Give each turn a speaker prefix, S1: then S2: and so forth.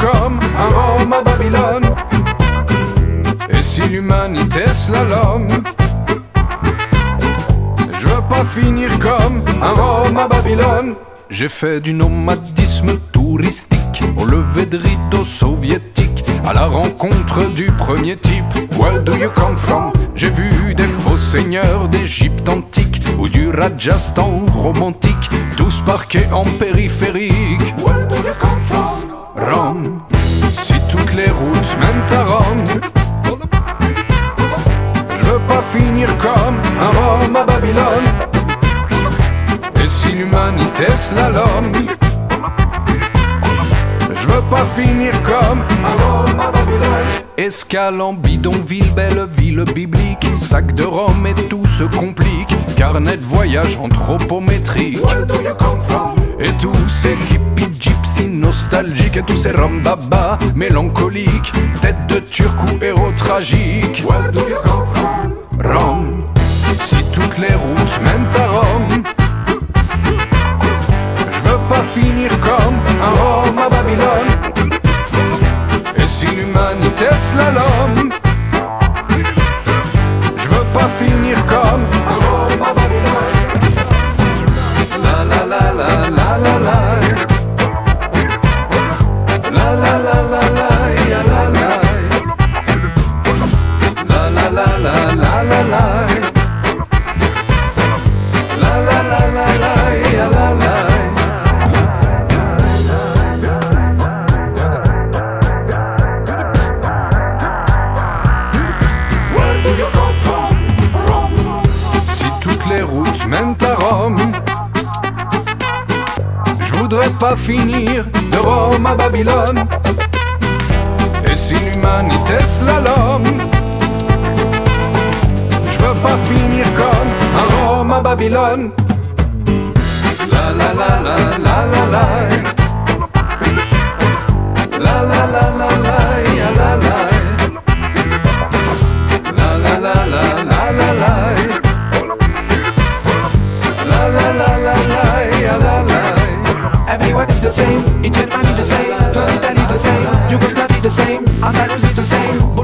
S1: comme un Rome à Babylone? Et si l'humanité slalom? Je veux pas finir comme un Rome à Babylone. J'ai fait du nomadisme touristique au lever de rideau soviétique, à la rencontre du premier type. Where do you come from? J'ai vu des faux seigneurs d'Égypte antique ou du Rajasthan romantique, tous parqués en périphérique. Where do you come from? Rome. Si toutes les routes mènent à Rome, je veux pas finir comme un Rome à Babylone. Et si l'humanité slalom, je veux pas finir comme un Rome à Babylone. Escale en bidonville, belle ville biblique, sac de Rome et tout se complique. Carnet de voyage anthropométrique. Where do you come from? Et tous ces hippies gypsy nostalgiques, et tous ces rombabas mélancoliques, tête de turc ou héros tragique. Where do you come from? Rome. Si toutes les routes mènent à Rome, je veux pas finir comme un Rome à Babylone. Et si l'humanité slalom, je veux pas finir comme un Rome à Babylone. La la la la la la la. La la la la la ya la la. La la la la la la la. La la la la la ya la la. Les routes mènent à Rome, je voudrais pas finir de Rome à Babylone. Et si l'humanité slalom, je veux pas finir comme un Rome à Babylone. La la la la la la la. La la la la la ya la la. La la la la la la la. La la la la la ya la la.
S2: Everyone is the same, in Germany the same, France Italy the same, Yugoslavia the same, Andalusia the same.